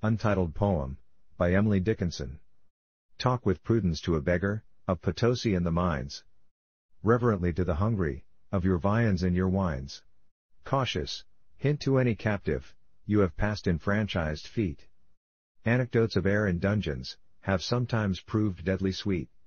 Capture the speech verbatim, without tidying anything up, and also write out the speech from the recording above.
Untitled Poem, by Emily Dickinson. Talk with prudence to a beggar, of Potosi and the mines. Reverently to the hungry, of your viands and your wines. Cautious, hint to any captive, you have passed enfranchised feet. Anecdotes of air in dungeons, have sometimes proved deadly sweet.